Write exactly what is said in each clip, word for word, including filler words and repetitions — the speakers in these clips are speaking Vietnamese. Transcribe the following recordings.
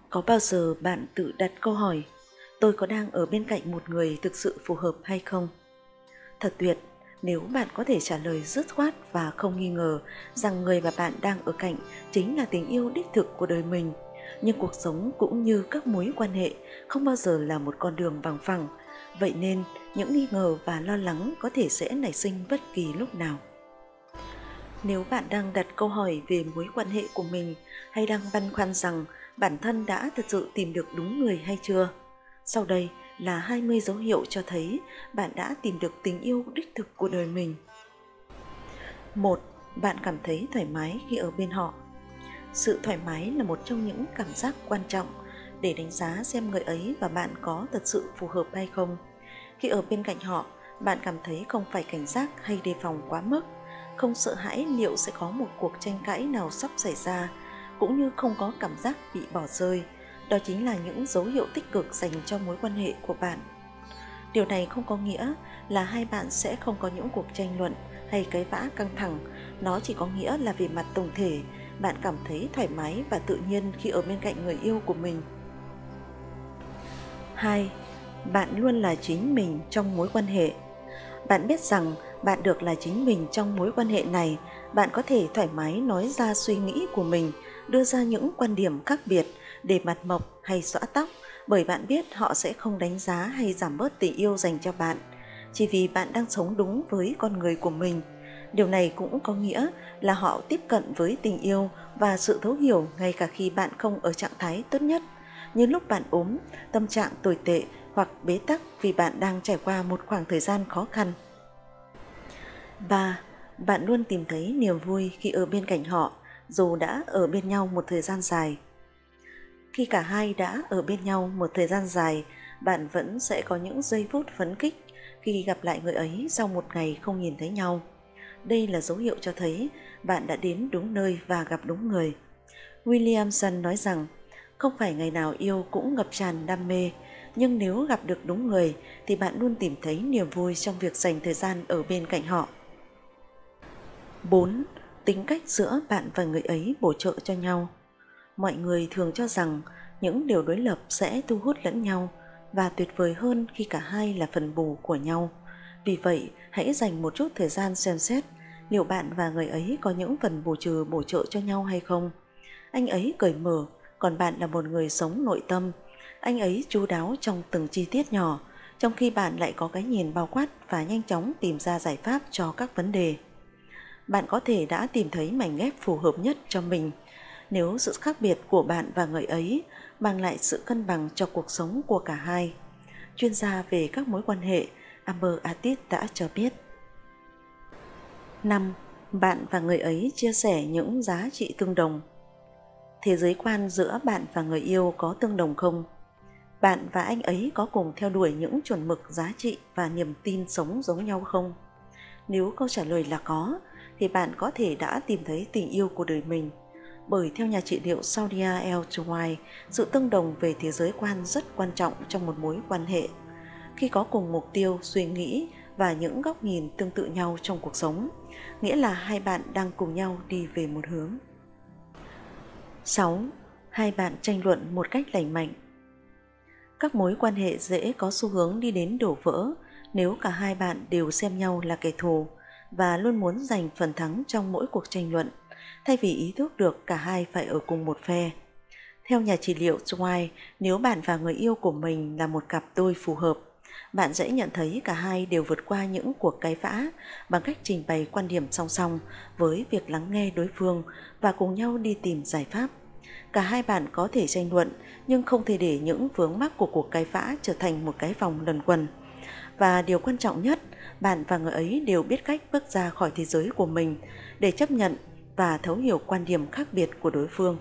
Có bao giờ bạn tự đặt câu hỏi, tôi có đang ở bên cạnh một người thực sự phù hợp hay không? Thật tuyệt nếu bạn có thể trả lời dứt khoát và không nghi ngờ rằng người mà bạn đang ở cạnh chính là tình yêu đích thực của đời mình. Nhưng cuộc sống cũng như các mối quan hệ không bao giờ là một con đường bằng phẳng. Vậy nên những nghi ngờ và lo lắng có thể sẽ nảy sinh bất kỳ lúc nào. Nếu bạn đang đặt câu hỏi về mối quan hệ của mình hay đang băn khoăn rằng bản thân đã thật sự tìm được đúng người hay chưa, sau đây là hai mươi dấu hiệu cho thấy bạn đã tìm được tình yêu đích thực của đời mình. một. Bạn cảm thấy thoải mái khi ở bên họ. Sự thoải mái là một trong những cảm giác quan trọng để đánh giá xem người ấy và bạn có thật sự phù hợp hay không. Khi ở bên cạnh họ, bạn cảm thấy không phải cảnh giác hay đề phòng quá mức, không sợ hãi liệu sẽ có một cuộc tranh cãi nào sắp xảy ra, cũng như không có cảm giác bị bỏ rơi. Đó chính là những dấu hiệu tích cực dành cho mối quan hệ của bạn. Điều này không có nghĩa là hai bạn sẽ không có những cuộc tranh luận hay cãi vã căng thẳng. Nó chỉ có nghĩa là về mặt tổng thể, bạn cảm thấy thoải mái và tự nhiên khi ở bên cạnh người yêu của mình. hai. Bạn luôn là chính mình trong mối quan hệ. Bạn biết rằng bạn được là chính mình trong mối quan hệ này. Bạn có thể thoải mái nói ra suy nghĩ của mình, đưa ra những quan điểm khác biệt, để mặt mộc hay xõa tóc, bởi bạn biết họ sẽ không đánh giá hay giảm bớt tình yêu dành cho bạn, chỉ vì bạn đang sống đúng với con người của mình. Điều này cũng có nghĩa là họ tiếp cận với tình yêu và sự thấu hiểu ngay cả khi bạn không ở trạng thái tốt nhất, như lúc bạn ốm, tâm trạng tồi tệ hoặc bế tắc vì bạn đang trải qua một khoảng thời gian khó khăn. ba. Bạn luôn tìm thấy niềm vui khi ở bên cạnh họ, dù đã ở bên nhau một thời gian dài. Khi cả hai đã ở bên nhau một thời gian dài, bạn vẫn sẽ có những giây phút phấn khích khi gặp lại người ấy sau một ngày không nhìn thấy nhau. Đây là dấu hiệu cho thấy bạn đã đến đúng nơi và gặp đúng người. Williamson nói rằng, không phải ngày nào yêu cũng ngập tràn đam mê, nhưng nếu gặp được đúng người thì bạn luôn tìm thấy niềm vui trong việc dành thời gian ở bên cạnh họ. bốn. Tính cách giữa bạn và người ấy bổ trợ cho nhau. Mọi người thường cho rằng những điều đối lập sẽ thu hút lẫn nhau và tuyệt vời hơn khi cả hai là phần bù của nhau. Vì vậy, hãy dành một chút thời gian xem xét liệu bạn và người ấy có những phần bù trừ bổ trợ cho nhau hay không. Anh ấy cởi mở, còn bạn là một người sống nội tâm. Anh ấy chu đáo trong từng chi tiết nhỏ, trong khi bạn lại có cái nhìn bao quát và nhanh chóng tìm ra giải pháp cho các vấn đề. Bạn có thể đã tìm thấy mảnh ghép phù hợp nhất cho mình nếu sự khác biệt của bạn và người ấy mang lại sự cân bằng cho cuộc sống của cả hai. Chuyên gia về các mối quan hệ Amber Atit đã cho biết. năm. Bạn và người ấy chia sẻ những giá trị tương đồng. Thế giới quan giữa bạn và người yêu có tương đồng không? Bạn và anh ấy có cùng theo đuổi những chuẩn mực giá trị và niềm tin sống giống nhau không? Nếu câu trả lời là có, thì bạn có thể đã tìm thấy tình yêu của đời mình. Bởi theo nhà trị liệu Saudia El Chouai, sự tương đồng về thế giới quan rất quan trọng trong một mối quan hệ. Khi có cùng mục tiêu, suy nghĩ và những góc nhìn tương tự nhau trong cuộc sống, nghĩa là hai bạn đang cùng nhau đi về một hướng. sáu. Hai bạn tranh luận một cách lành mạnh. Các mối quan hệ dễ có xu hướng đi đến đổ vỡ nếu cả hai bạn đều xem nhau là kẻ thù và luôn muốn giành phần thắng trong mỗi cuộc tranh luận, thay vì ý thức được cả hai phải ở cùng một phe. Theo nhà trị liệu Chouai, nếu bạn và người yêu của mình là một cặp đôi phù hợp, bạn sẽ nhận thấy cả hai đều vượt qua những cuộc cãi vã bằng cách trình bày quan điểm song song với việc lắng nghe đối phương và cùng nhau đi tìm giải pháp. Cả hai bạn có thể tranh luận nhưng không thể để những vướng mắc của cuộc cãi vã trở thành một cái vòng luẩn quẩn. Và điều quan trọng nhất, bạn và người ấy đều biết cách bước ra khỏi thế giới của mình để chấp nhận và thấu hiểu quan điểm khác biệt của đối phương.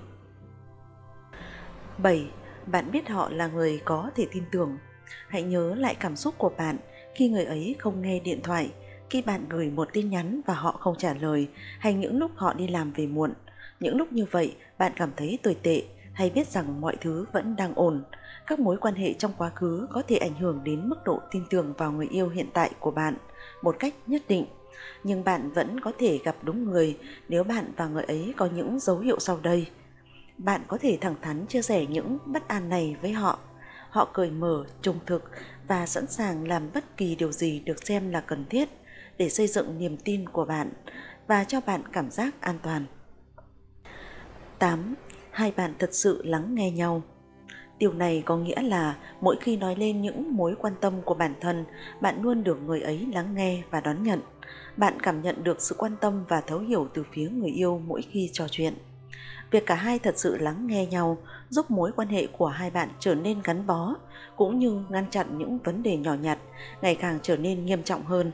bảy. Bạn biết họ là người có thể tin tưởng. Hãy nhớ lại cảm xúc của bạn khi người ấy không nghe điện thoại, khi bạn gửi một tin nhắn và họ không trả lời, hay những lúc họ đi làm về muộn. Những lúc như vậy, bạn cảm thấy tồi tệ hay biết rằng mọi thứ vẫn đang ổn. Các mối quan hệ trong quá khứ có thể ảnh hưởng đến mức độ tin tưởng vào người yêu hiện tại của bạn một cách nhất định. Nhưng bạn vẫn có thể gặp đúng người nếu bạn và người ấy có những dấu hiệu sau đây. Bạn có thể thẳng thắn chia sẻ những bất an này với họ. Họ cởi mở, trung thực và sẵn sàng làm bất kỳ điều gì được xem là cần thiết để xây dựng niềm tin của bạn và cho bạn cảm giác an toàn. tám. Hai bạn thật sự lắng nghe nhau. Điều này có nghĩa là mỗi khi nói lên những mối quan tâm của bản thân, bạn luôn được người ấy lắng nghe và đón nhận. Bạn cảm nhận được sự quan tâm và thấu hiểu từ phía người yêu mỗi khi trò chuyện. Việc cả hai thật sự lắng nghe nhau giúp mối quan hệ của hai bạn trở nên gắn bó, cũng như ngăn chặn những vấn đề nhỏ nhặt ngày càng trở nên nghiêm trọng hơn.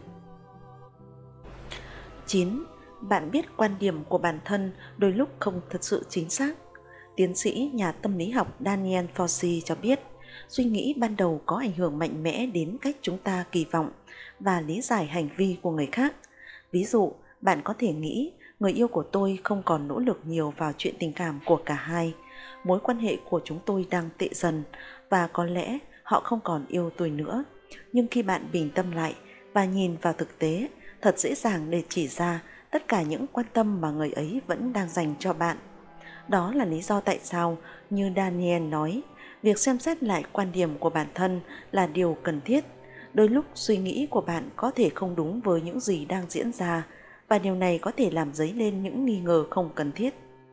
chín. Bạn biết quan điểm của bản thân đôi lúc không thật sự chính xác. Tiến sĩ nhà tâm lý học Daniel Fauci cho biết, suy nghĩ ban đầu có ảnh hưởng mạnh mẽ đến cách chúng ta kỳ vọng và lý giải hành vi của người khác. Ví dụ, bạn có thể nghĩ người yêu của tôi không còn nỗ lực nhiều vào chuyện tình cảm của cả hai, mối quan hệ của chúng tôi đang tệ dần và có lẽ họ không còn yêu tôi nữa. Nhưng khi bạn bình tâm lại và nhìn vào thực tế, thật dễ dàng để chỉ ra tất cả những quan tâm mà người ấy vẫn đang dành cho bạn. Đó là lý do tại sao, như Daniel nói, việc xem xét lại quan điểm của bản thân là điều cần thiết. Đôi lúc suy nghĩ của bạn có thể không đúng với những gì đang diễn ra, và điều này có thể làm dấy lên những nghi ngờ không cần thiết.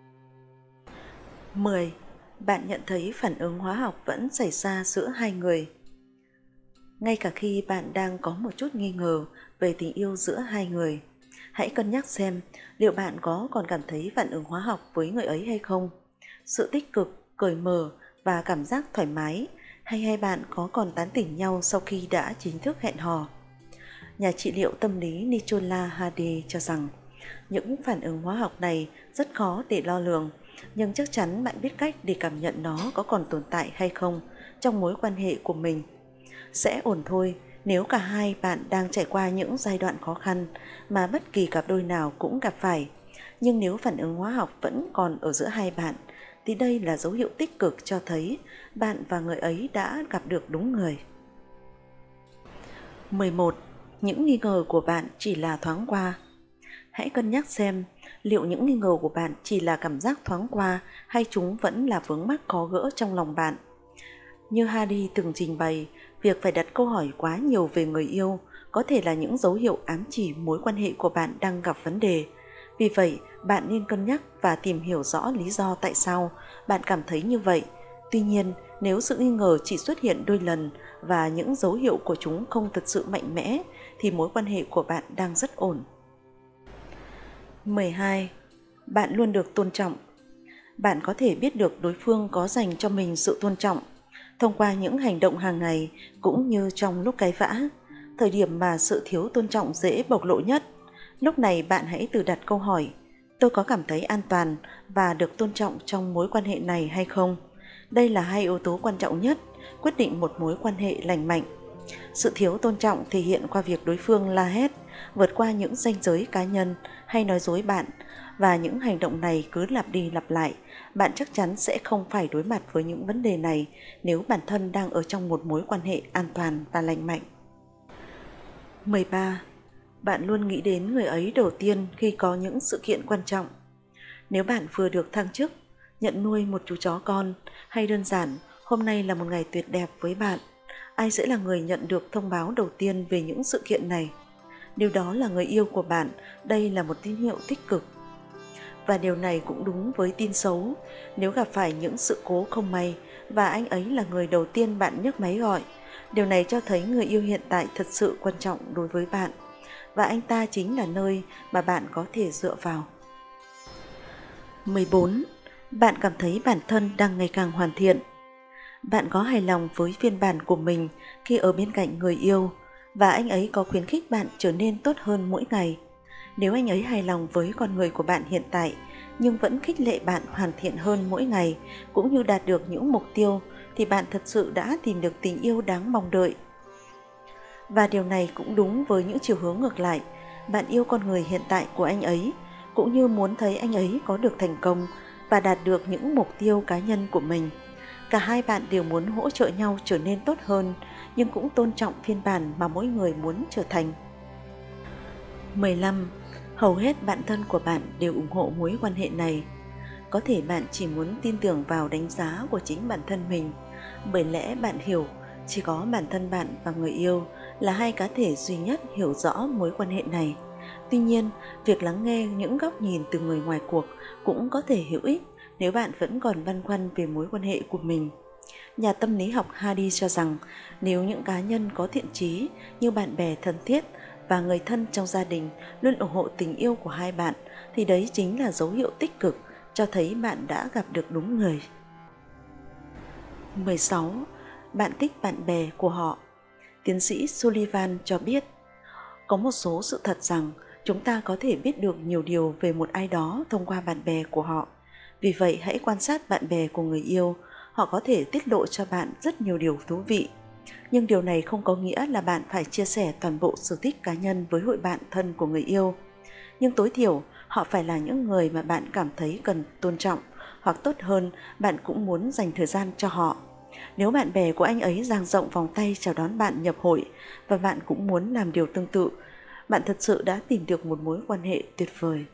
mười. Bạn nhận thấy phản ứng hóa học vẫn xảy ra giữa hai người. Ngay cả khi bạn đang có một chút nghi ngờ về tình yêu giữa hai người, hãy cân nhắc xem liệu bạn có còn cảm thấy phản ứng hóa học với người ấy hay không. Sự tích cực, cởi mở và cảm giác thoải mái, hay hai bạn có còn tán tỉnh nhau sau khi đã chính thức hẹn hò. Nhà trị liệu tâm lý Nicholas Hardy cho rằng những phản ứng hóa học này rất khó để đo lường, nhưng chắc chắn bạn biết cách để cảm nhận nó có còn tồn tại hay không trong mối quan hệ của mình. Sẽ ổn thôi nếu cả hai bạn đang trải qua những giai đoạn khó khăn mà bất kỳ cặp đôi nào cũng gặp phải. Nhưng nếu phản ứng hóa học vẫn còn ở giữa hai bạn, thì đây là dấu hiệu tích cực cho thấy bạn và người ấy đã gặp được đúng người. mười một. Những nghi ngờ của bạn chỉ là thoáng qua. Hãy cân nhắc xem liệu những nghi ngờ của bạn chỉ là cảm giác thoáng qua hay chúng vẫn là vướng mắc khó gỡ trong lòng bạn. Như Hardy từng trình bày, việc phải đặt câu hỏi quá nhiều về người yêu có thể là những dấu hiệu ám chỉ mối quan hệ của bạn đang gặp vấn đề. Vì vậy, bạn nên cân nhắc và tìm hiểu rõ lý do tại sao bạn cảm thấy như vậy. Tuy nhiên, nếu sự nghi ngờ chỉ xuất hiện đôi lần và những dấu hiệu của chúng không thật sự mạnh mẽ, thì mối quan hệ của bạn đang rất ổn. mười hai. Bạn luôn được tôn trọng. Bạn có thể biết được đối phương có dành cho mình sự tôn trọng thông qua những hành động hàng ngày cũng như trong lúc cãi vã, thời điểm mà sự thiếu tôn trọng dễ bộc lộ nhất. Lúc này bạn hãy tự đặt câu hỏi, tôi có cảm thấy an toàn và được tôn trọng trong mối quan hệ này hay không? Đây là hai yếu tố quan trọng nhất quyết định một mối quan hệ lành mạnh. Sự thiếu tôn trọng thể hiện qua việc đối phương la hét, vượt qua những ranh giới cá nhân hay nói dối bạn, và những hành động này cứ lặp đi lặp lại. Bạn chắc chắn sẽ không phải đối mặt với những vấn đề này nếu bản thân đang ở trong một mối quan hệ an toàn và lành mạnh. mười ba. Bạn luôn nghĩ đến người ấy đầu tiên khi có những sự kiện quan trọng. Nếu bạn vừa được thăng chức, nhận nuôi một chú chó con, hay đơn giản hôm nay là một ngày tuyệt đẹp với bạn, ai sẽ là người nhận được thông báo đầu tiên về những sự kiện này? Điều đó là người yêu của bạn. Đây là một tín hiệu tích cực. Và điều này cũng đúng với tin xấu. Nếu gặp phải những sự cố không may và anh ấy là người đầu tiên bạn nhấc máy gọi, điều này cho thấy người yêu hiện tại thật sự quan trọng đối với bạn, và anh ta chính là nơi mà bạn có thể dựa vào. mười bốn. Bạn cảm thấy bản thân đang ngày càng hoàn thiện. Bạn có hài lòng với phiên bản của mình khi ở bên cạnh người yêu, và anh ấy có khuyến khích bạn trở nên tốt hơn mỗi ngày. Nếu anh ấy hài lòng với con người của bạn hiện tại, nhưng vẫn khích lệ bạn hoàn thiện hơn mỗi ngày, cũng như đạt được những mục tiêu, thì bạn thật sự đã tìm được tình yêu đáng mong đợi. Và điều này cũng đúng với những chiều hướng ngược lại. Bạn yêu con người hiện tại của anh ấy, cũng như muốn thấy anh ấy có được thành công và đạt được những mục tiêu cá nhân của mình. Cả hai bạn đều muốn hỗ trợ nhau trở nên tốt hơn, nhưng cũng tôn trọng phiên bản mà mỗi người muốn trở thành. mười lăm. Hầu hết bạn thân của bạn đều ủng hộ mối quan hệ này. Có thể bạn chỉ muốn tin tưởng vào đánh giá của chính bản thân mình, bởi lẽ bạn hiểu chỉ có bản thân bạn và người yêu là hai cá thể duy nhất hiểu rõ mối quan hệ này. Tuy nhiên, việc lắng nghe những góc nhìn từ người ngoài cuộc cũng có thể hữu ích nếu bạn vẫn còn băn khoăn về mối quan hệ của mình. Nhà tâm lý học Hardy cho rằng nếu những cá nhân có thiện chí như bạn bè thân thiết và người thân trong gia đình luôn ủng hộ tình yêu của hai bạn, thì đấy chính là dấu hiệu tích cực cho thấy bạn đã gặp được đúng người. mười sáu. Bạn thích bạn bè của họ. Tiến sĩ Sullivan cho biết, có một số sự thật rằng chúng ta có thể biết được nhiều điều về một ai đó thông qua bạn bè của họ. Vì vậy, hãy quan sát bạn bè của người yêu. Họ có thể tiết lộ cho bạn rất nhiều điều thú vị. Nhưng điều này không có nghĩa là bạn phải chia sẻ toàn bộ sở thích cá nhân với hội bạn thân của người yêu. Nhưng tối thiểu, họ phải là những người mà bạn cảm thấy cần tôn trọng, hoặc tốt hơn, bạn cũng muốn dành thời gian cho họ. Nếu bạn bè của anh ấy dang rộng vòng tay chào đón bạn nhập hội và bạn cũng muốn làm điều tương tự, bạn thật sự đã tìm được một mối quan hệ tuyệt vời.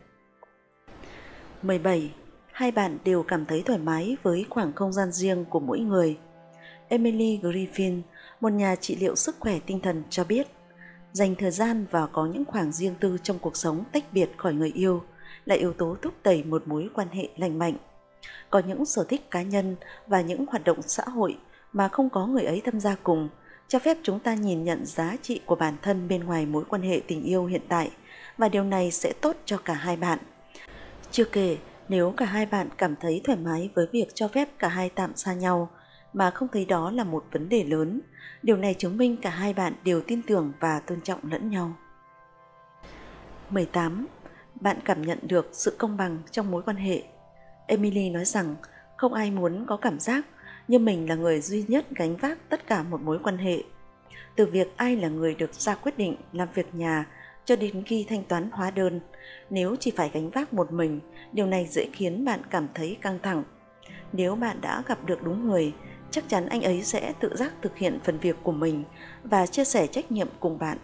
mười bảy. Hai bạn đều cảm thấy thoải mái với khoảng không gian riêng của mỗi người. Emily Griffin, một nhà trị liệu sức khỏe tinh thần cho biết, dành thời gian và có những khoảng riêng tư trong cuộc sống tách biệt khỏi người yêu là yếu tố thúc đẩy một mối quan hệ lành mạnh. Có những sở thích cá nhân và những hoạt động xã hội mà không có người ấy tham gia cùng, cho phép chúng ta nhìn nhận giá trị của bản thân bên ngoài mối quan hệ tình yêu hiện tại, và điều này sẽ tốt cho cả hai bạn. Chưa kể, nếu cả hai bạn cảm thấy thoải mái với việc cho phép cả hai tạm xa nhau mà không thấy đó là một vấn đề lớn, điều này chứng minh cả hai bạn đều tin tưởng và tôn trọng lẫn nhau. mười tám. Bạn cảm nhận được sự công bằng trong mối quan hệ. Emily nói rằng không ai muốn có cảm giác như mình là người duy nhất gánh vác tất cả một mối quan hệ. Từ việc ai là người được ra quyết định làm việc nhà cho đến khi thanh toán hóa đơn, nếu chỉ phải gánh vác một mình, điều này dễ khiến bạn cảm thấy căng thẳng. Nếu bạn đã gặp được đúng người, chắc chắn anh ấy sẽ tự giác thực hiện phần việc của mình và chia sẻ trách nhiệm cùng bạn.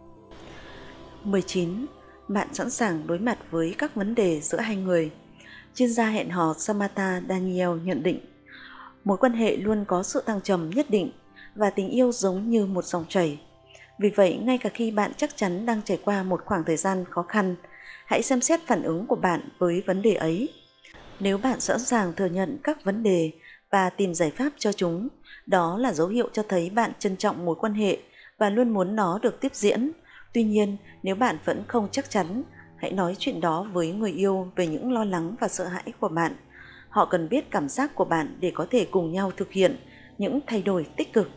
mười chín. Bạn sẵn sàng đối mặt với các vấn đề giữa hai người. Chuyên gia hẹn hò Samantha Daniel nhận định, mối quan hệ luôn có sự thăng trầm nhất định và tình yêu giống như một dòng chảy. Vì vậy, ngay cả khi bạn chắc chắn đang trải qua một khoảng thời gian khó khăn, hãy xem xét phản ứng của bạn với vấn đề ấy. Nếu bạn sẵn sàng thừa nhận các vấn đề và tìm giải pháp cho chúng, đó là dấu hiệu cho thấy bạn trân trọng mối quan hệ và luôn muốn nó được tiếp diễn. Tuy nhiên, nếu bạn vẫn không chắc chắn, hãy nói chuyện đó với người yêu về những lo lắng và sợ hãi của bạn. Họ cần biết cảm giác của bạn để có thể cùng nhau thực hiện những thay đổi tích cực.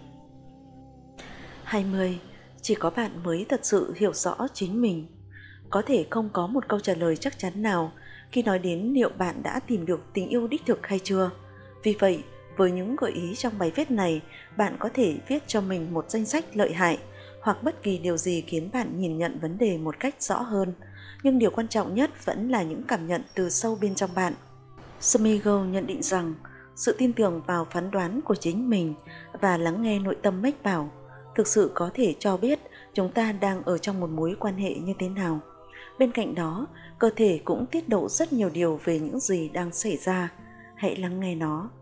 hai mươi. Chỉ có bạn mới thật sự hiểu rõ chính mình. Có thể không có một câu trả lời chắc chắn nào khi nói đến liệu bạn đã tìm được tình yêu đích thực hay chưa. Vì vậy, với những gợi ý trong bài viết này, bạn có thể viết cho mình một danh sách lợi hại hoặc bất kỳ điều gì khiến bạn nhìn nhận vấn đề một cách rõ hơn. Nhưng điều quan trọng nhất vẫn là những cảm nhận từ sâu bên trong bạn. Smigel nhận định rằng sự tin tưởng vào phán đoán của chính mình và lắng nghe nội tâm mách bảo thực sự có thể cho biết chúng ta đang ở trong một mối quan hệ như thế nào. Bên cạnh đó, cơ thể cũng tiết lộ rất nhiều điều về những gì đang xảy ra. Hãy lắng nghe nó